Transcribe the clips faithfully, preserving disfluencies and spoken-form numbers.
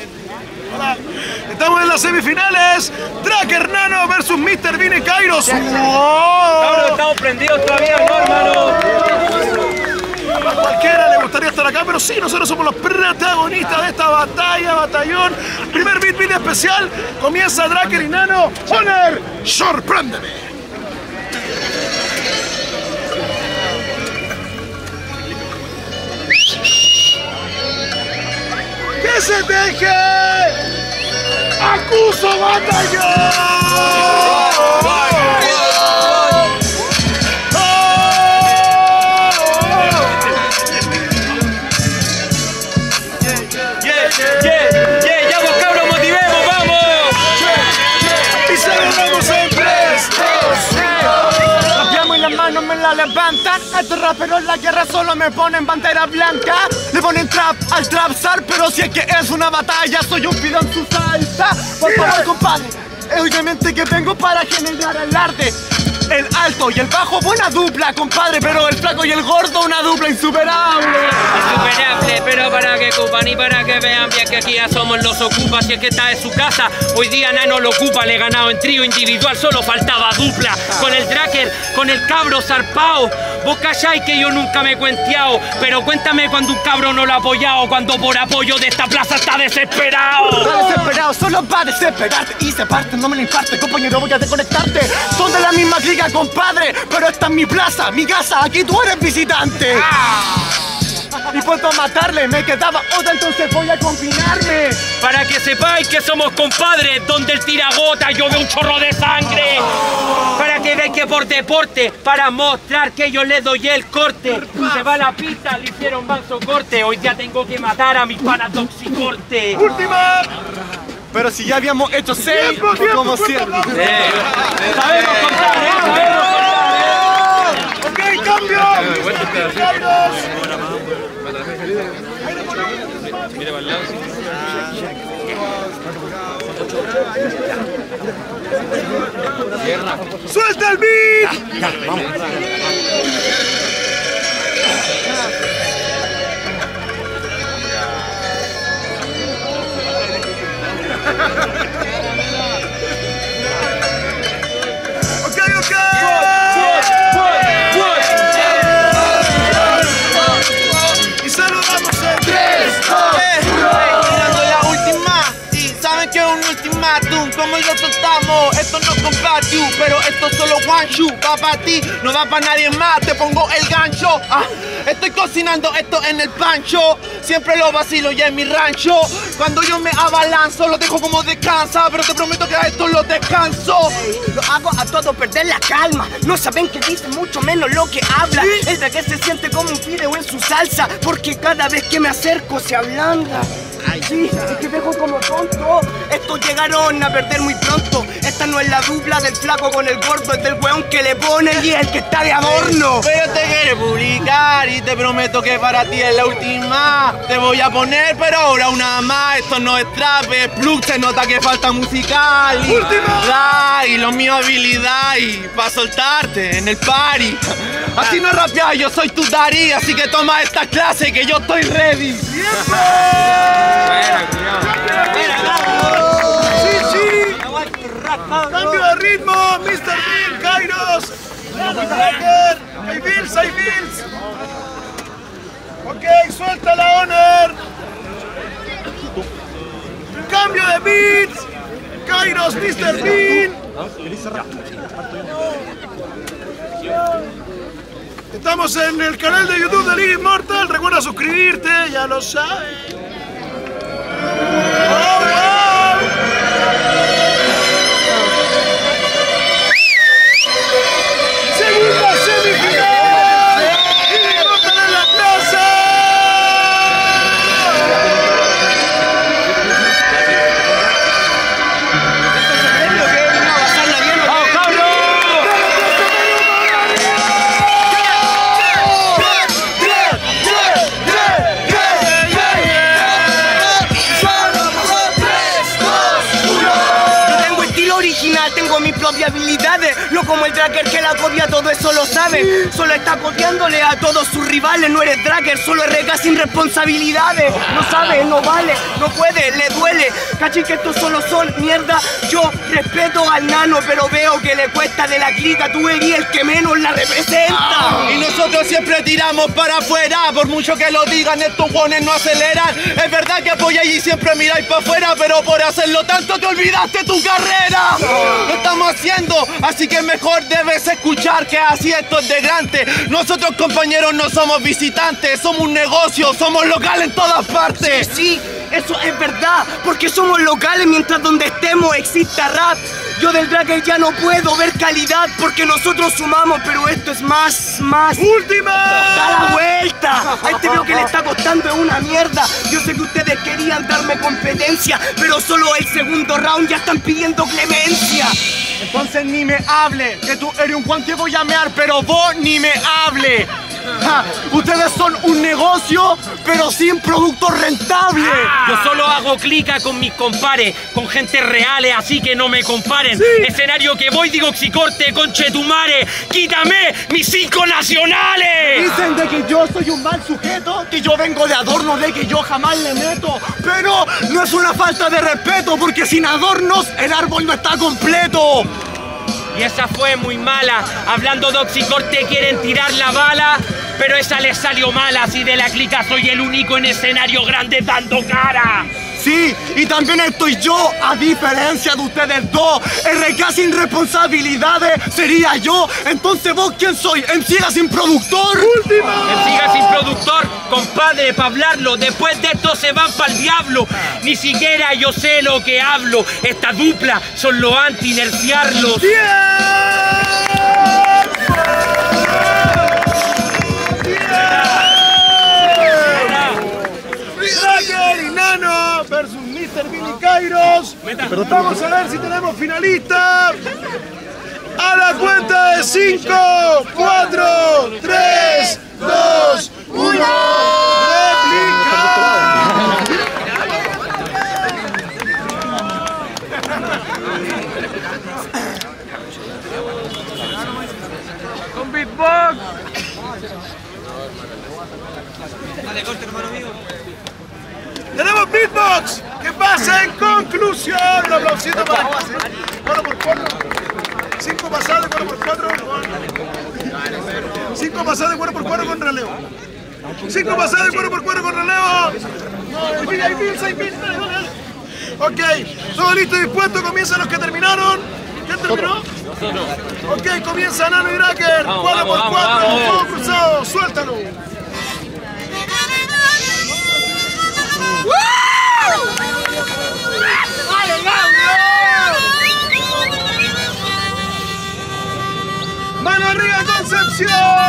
Hola. Estamos en las semifinales. Tracker Nano versus mister Bean y Kairos. Cabrón, estamos prendidos todavía, no, hermano. A cualquiera le gustaría estar acá, pero sí, nosotros somos los protagonistas de esta batalla, batallón. Primer beat, beat especial. Comienza Tracker y Nano. Honor, sorpréndeme. ¡Que se deje! ¡Acuso batallón! Me la levantan, estos raperos en la guerra solo me ponen bandera blanca. Le ponen trap al trapstar, pero si es que es una batalla soy un pido en su salsa. Por favor, compadre, obviamente que vengo para generar alarde. El alto y el bajo, buena dupla, compadre, pero el flaco y el gordo, una dupla insuperable. Insuperable, pero para que ocupan y para que vean bien que aquí ya somos los ocupas. Si es que está en su casa, hoy día Nano lo ocupa. Le he ganado en trío individual, solo faltaba dupla. Con el tracker, con el cabro zarpao. Vos calláis que yo nunca me he cuenteado, pero cuéntame cuando un cabro no lo ha apoyado, cuando por apoyo de esta plaza está desesperado. Está desesperado, solo va a desesperarte y se parte, no me lo imparte, compañero, voy a desconectarte. Son de la misma liga, compadre, pero esta es mi plaza, mi casa, aquí tú eres visitante. Ah. Y puedo matarle, me quedaba otra, entonces voy a combinarme. Para que sepáis que somos compadres, donde el tiragota llueve un chorro de sangre. Para que veáis que por deporte, para mostrar que yo le doy el corte. Se va la pista, le hicieron manso corte. Hoy ya tengo que matar a mis panas toxicorte. ¡Última! Pero si ya habíamos hecho seis, tiempo, tiempo, como siempre. Eh, sabemos contar, ¿eh? Sabemos contar, ¿eh? Ok, cambio. Mira para el lado, sí. ¡Suelta el beat! Ya, ya, vamos. Ok, ok. Y saludamos en tres, dos, tirando la última y saben que es un ultimátum. Como yo estamos, esto no combate, pero esto es solo one shoot. Va para ti, no va para nadie más. Te pongo el gancho. Ah, estoy cocinando esto en el pancho. Siempre lo vacilo ya en mi rancho. Cuando yo me abalanzo, lo dejo como descansa, pero te prometo que a esto lo descanso. Lo hago a todo perder la calma. No saben que dice mucho menos lo que habla. ¿Sí? El tracker se siente como un fideo en su salsa, porque cada vez que me acerco se ablanda. Sí, es que dejo como tonto. Estos llegaron a perder muy pronto. Esta no es la dupla del flaco con el gordo, es del weón que le pone y el que está de adorno. Pero te quiere publicar y te prometo que para ti es la última. Te voy a poner, pero ahora una más. Esto no es trap, es plug, se nota que falta musical. Y ¡última! Y lo mío habilidad y pa' soltarte en el party. Así no rapeas, yo soy tu daddy, así que toma esta clase que yo estoy ready. ¡Tiempo! Sí, sí. Cambio de ritmo, mister Bean, Kairos, Tracker, hay Bills, hay Bills. Ok, suelta la Honor. Cambio de beats, Kairos, mister Bean. Estamos en el canal de YouTube de Liga Immortal. Recuerda suscribirte, ya lo sabes. ¡Oh, oh! ¡Segunda semifinal! ¡Y derrotan en la plaza! ¡Vamos, cabrón! ¡Solo! propia habilidades, no como el Draker que la copia, todo eso lo sabe. Solo está copiándole a todos sus rivales, no eres Draker, solo R K sin responsabilidades. No sabe, no vale, no puede, le duele. Cachi que estos solo son mierda. Yo respeto al nano, pero veo que le cuesta de la clica. Tú eres el que menos la representa. Y nosotros siempre tiramos para afuera, por mucho que lo digan, estos guones no aceleran. Es verdad que apoyáis y siempre miráis para afuera, pero por hacerlo tanto te olvidaste tu carrera. Lo estamos haciendo, así que mejor debes escuchar que así esto es de grande. Nosotros, compañeros, no somos visitantes, somos un negocio, somos locales en todas partes. Sí, eso es verdad, porque somos locales mientras donde estemos exista rap. Yo del Draker ya no puedo ver calidad porque nosotros sumamos, pero esto es más, más... ¡Última! ¡Da la vuelta! A este veo que le está costando es una mierda. Yo sé que ustedes querían darme competencia, pero solo el segundo round ya están pidiendo clemencia. Entonces ni me hable, que tú eres un Juan que voy a mear, pero vos ni me hable. Ja, ustedes son un negocio, pero sin producto rentable. Yo solo hago clica con mis compares, con gente reales, así que no me comparen. Sí. Escenario que voy, digo Xicorte, conchetumare, quítame mis cinco nacionales. Dicen de que yo soy un mal sujeto, que yo vengo de adorno, de que yo jamás le meto. Pero no es una falta de respeto, porque sin adornos el árbol no está completo. Y esa fue muy mala. Hablando de Oxicorte quieren tirar la bala, pero esa les salió mala. Si de la clica soy el único en escenario grande dando cara. Sí, y también estoy yo, a diferencia de ustedes dos. R K sin responsabilidades sería yo. Entonces vos, ¿quién soy? ¿M C sin productor? ¡Última! Me siga sin productor, compadre, pa' hablarlo. Después de esto se van pa'l diablo. Ni siquiera yo sé lo que hablo. Esta dupla son los anti-inerciarlos. Draker y Nano versus mister Billy Kairos. Vamos a ver si tenemos finalista. A la cuenta de cinco, cuatro, tres, dos, uno. ¡Réplica! Con beatbox. Tenemos beatbox. ¿Qué pasa en conclusión? Un aplausito para cuatro por cuatro. Cinco pasadas de cuatro por cuatro. Cinco pasadas de cuatro por cuatro con relevo. Cinco pasadas de cuatro por cuatro con relevo. Hay mil, seis mil. Ok, todos listos y dispuestos. Comienzan los que terminaron. ¿Quién terminó? Ok, comienza Nano y Draker. cuatro por cuatro. Todo cruzado. Suéltalo. ¡Mano arriba, Concepción!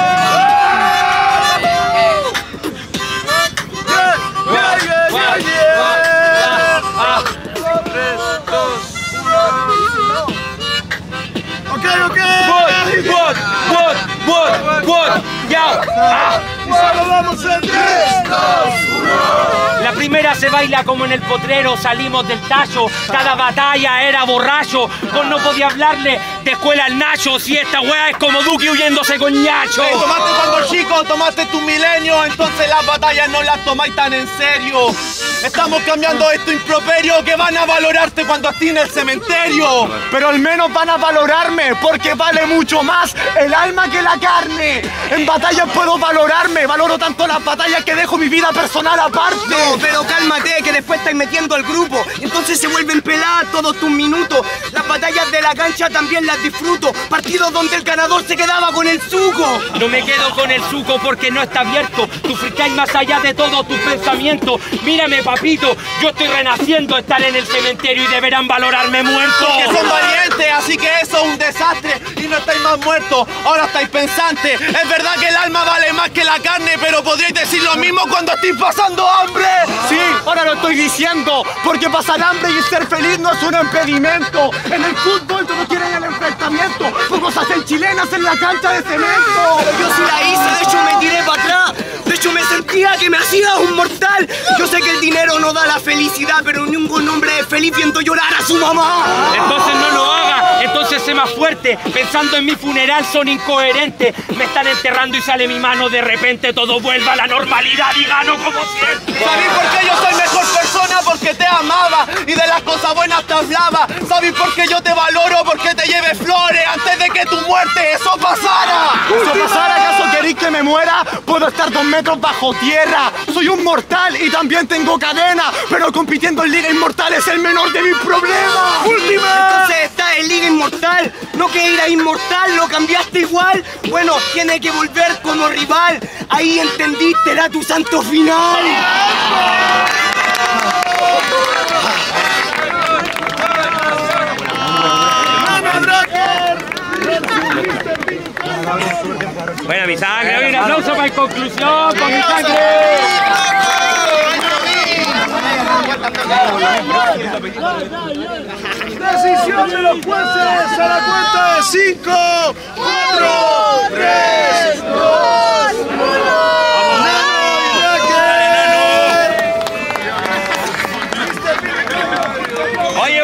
¡Yeah, yeah, yeah, yeah, yeah! tres, dos, uno. Ok, ok. What, what, what, what, ya. Ah. Y solo vamos en tres, dos, uno. La primera se baila como en el potrero, salimos del tallo, cada batalla era borracho, vos no podía hablarle de escuela al Nacho, si esta wea es como Duque huyéndose con Ñacho. Hey, tomaste cuando chico, tomaste tu milenio, entonces las batallas no las tomáis tan en serio. Estamos cambiando esto improperio que van a valorarte cuando estés en el cementerio. Pero al menos van a valorarme, porque vale mucho más el alma que la carne. En batallas puedo valorarme, valoro tanto las batallas que dejo mi vida personal aparte. No, pero cálmate, que después estáis metiendo al grupo. Entonces se vuelven peladas todos tus minutos. Las batallas de la cancha también las disfruto. Partidos donde el ganador se quedaba con el suco. No me quedo con el suco porque no está abierto. Tú freestyle más allá de todos tus pensamientos. Mírame, papito, yo estoy renaciendo. Estar en el cementerio y deberán valorarme muerto. Porque son valientes, así que eso es un desastre. Y no estáis más muertos, ahora estáis pensantes. Es verdad que el alma vale más que la carne, pero podríais decir lo mismo cuando estéis pasando hambre. Sí, ahora lo estoy diciendo, porque pasar hambre y ser feliz no es un impedimento. En el fútbol todos quieren el enfrentamiento, pocos hacen chilenas en la cancha de cemento. Yo sí la hice, de hecho me tiré para atrás. De hecho me sentía que me hacía un mortal. Yo sé que el dinero no da la felicidad, pero ningún hombre es feliz viendo llorar a su mamá. Entonces no lo haga. Entonces sé más fuerte, pensando en mi funeral son incoherentes. Me están enterrando y sale mi mano de repente, todo vuelve a la normalidad y gano como siempre. ¿Sabéis por qué yo soy mejor persona? Porque te amaba y de las cosas buenas te hablaba. ¿Sabéis por qué yo te valoro? Porque te llevé flores antes de que tu muerte eso pasara. ¿Eso pasara? ¿Acaso queréis que me muera? Puedo estar dos metros bajo tierra. Soy un mortal y también tengo cadena, pero compitiendo en Liga Inmortal es el menor de mis problemas. ¡Última! Entonces está en Liga Inmortal, no que era inmortal, lo cambiaste igual. Bueno, tiene que volver como rival. Ahí entendiste, era tu santo final. Bueno, mi sangre, hoy un aplauso para el conclusión con mi sangre. Decisión de los jueces a la cuenta de cinco, cuatro, tres, dos, uno.